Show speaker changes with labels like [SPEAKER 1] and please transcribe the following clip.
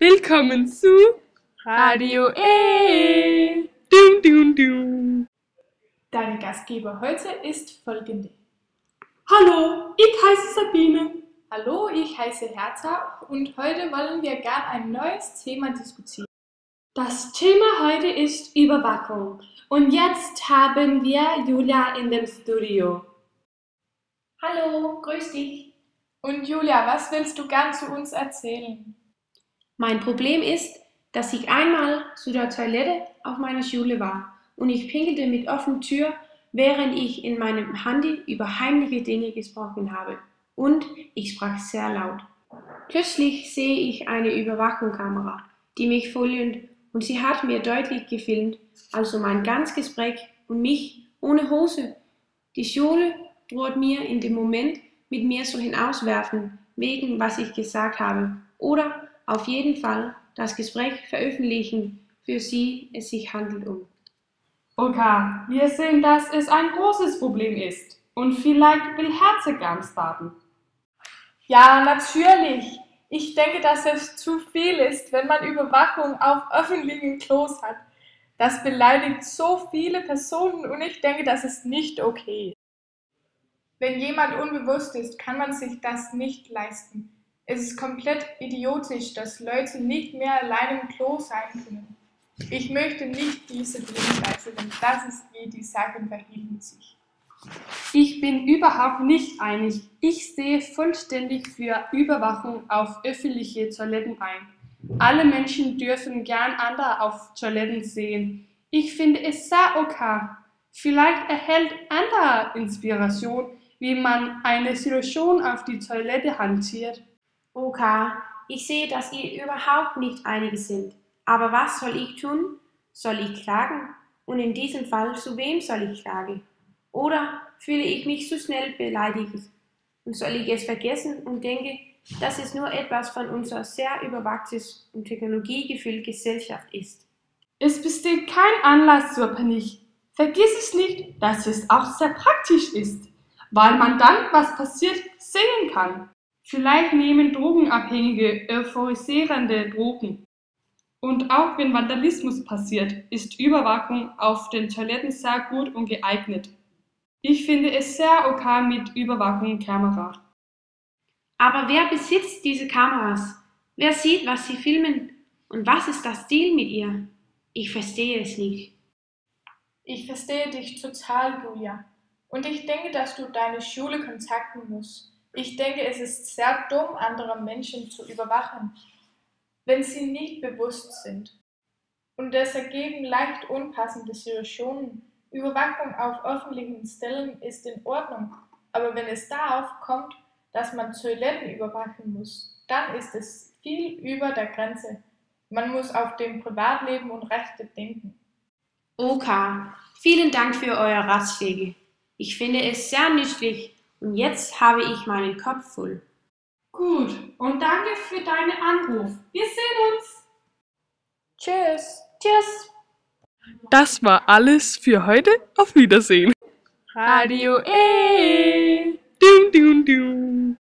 [SPEAKER 1] Willkommen zu Radio E. Dum, dum, dum.
[SPEAKER 2] Dein Gastgeber heute ist folgende.
[SPEAKER 1] Hallo, ich heiße Sabine.
[SPEAKER 2] Hallo, ich heiße Hertha und heute wollen wir gern ein neues Thema diskutieren.
[SPEAKER 1] Das Thema heute ist Überwachung und jetzt haben wir Julia in dem Studio.
[SPEAKER 3] Hallo, grüß dich.
[SPEAKER 2] Und Julia, was willst du gern zu uns erzählen?
[SPEAKER 3] Mein Problem ist, dass ich einmal zu der Toilette auf meiner Schule war und ich pinkelte mit offener Tür, während ich in meinem Handy über heimliche Dinge gesprochen habe. Und ich sprach sehr laut. Plötzlich sehe ich eine Überwachungskamera, die mich filmt und sie hat mir deutlich gefilmt, also mein ganzes Gespräch und mich ohne Hose. Die Schule droht mir in dem Moment mit mir so hinauswerfen, wegen was ich gesagt habe, oder auf jeden Fall das Gespräch veröffentlichen, für sie es sich handelt um.
[SPEAKER 1] Okay, wir sehen, dass es ein großes Problem ist und vielleicht will Herze ganz warten.
[SPEAKER 2] Ja, natürlich. Ich denke, dass es zu viel ist, wenn man Überwachung auf öffentlichen Klos hat. Das beleidigt so viele Personen und ich denke, das ist nicht okay. Wenn jemand unbewusst ist, kann man sich das nicht leisten. Es ist komplett idiotisch, dass Leute nicht mehr allein im Klo sein können. Ich möchte nicht diese Denkweise, denn das ist, wie die Sachen verhielten sich.
[SPEAKER 1] Ich bin überhaupt nicht einig. Ich stehe vollständig für Überwachung auf öffentliche Toiletten ein. Alle Menschen dürfen gern andere auf Toiletten sehen. Ich finde es sehr okay. Vielleicht erhält andere Inspiration, wie man eine Situation auf die Toilette hantiert.
[SPEAKER 3] Okay, ich sehe, dass ihr überhaupt nicht einig sind. Aber was soll ich tun? Soll ich klagen? Und in diesem Fall, zu wem soll ich klagen? Oder fühle ich mich zu schnell beleidigt? Und soll ich es vergessen und denke, dass es nur etwas von unserer sehr überwachtes und technologiegefüllte Gesellschaft ist?
[SPEAKER 1] Es besteht kein Anlass zur Panik. Vergiss es nicht, dass es auch sehr praktisch ist, weil man dann, was passiert, sehen kann. Vielleicht nehmen Drogenabhängige euphorisierende Drogen. Und auch wenn Vandalismus passiert, ist Überwachung auf den Toiletten sehr gut und geeignet. Ich finde es sehr okay mit Überwachungskamera.
[SPEAKER 3] Aber wer besitzt diese Kameras? Wer sieht, was sie filmen? Und was ist das Ziel mit ihr? Ich verstehe es nicht.
[SPEAKER 2] Ich verstehe dich total, Julia. Und ich denke, dass du deine Schule kontakten musst. Ich denke, es ist sehr dumm, andere Menschen zu überwachen, wenn sie nicht bewusst sind. Und es ergeben leicht unpassende Situationen. Überwachung auf öffentlichen Stellen ist in Ordnung, aber wenn es darauf kommt, dass man Toiletten überwachen muss, dann ist es viel über der Grenze. Man muss auf dem Privatleben und Rechte denken.
[SPEAKER 3] Okay, vielen Dank für eure Ratschläge. Ich finde es sehr nützlich und jetzt habe ich meinen Kopf voll.
[SPEAKER 1] Gut, und danke für deinen Anruf. Wir sehen uns.
[SPEAKER 2] Tschüss.
[SPEAKER 3] Tschüss!
[SPEAKER 4] Das war alles für heute. Auf Wiedersehen.
[SPEAKER 1] Radio E.
[SPEAKER 4] Dum, dum, dum.